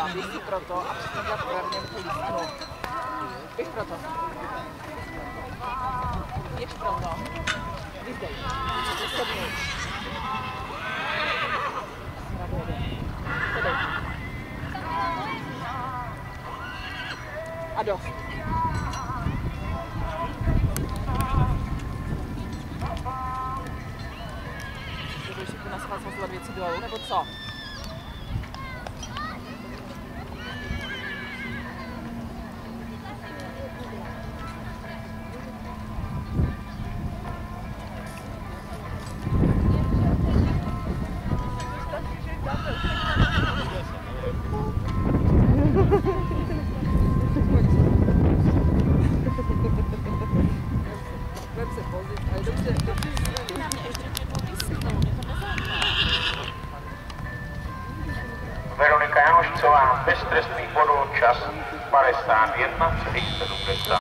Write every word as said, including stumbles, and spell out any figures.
Eva, běž si pro to a přesně dělat pravděm tu lístnu. Běž pro to. Běž pro to. Vyzdej. Vysedni. Sedej. A dost. Budeš si tu na schvál zhazovat věci dolů, nebo co? Veronika Janošcová bez trestných bodů, čas padesát jedna sedmdesát.